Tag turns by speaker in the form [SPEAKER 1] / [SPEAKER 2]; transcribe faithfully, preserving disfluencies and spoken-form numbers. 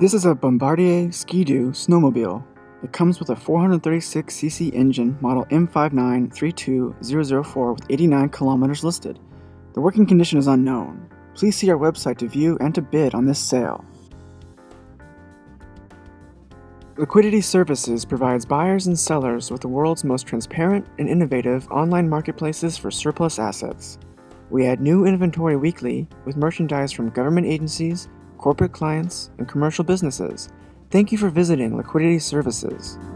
[SPEAKER 1] This is a Bombardier Ski-Doo snowmobile. It comes with a four hundred thirty-six c c engine model M five nine three two zero zero four with eighty-nine kilometers listed. The working condition is unknown. Please see our website to view and to bid on this sale. Liquidity Services provides buyers and sellers with the world's most transparent and innovative online marketplaces for surplus assets. We add new inventory weekly with merchandise from government agencies, corporate clients, and commercial businesses. Thank you for visiting Liquidity Services.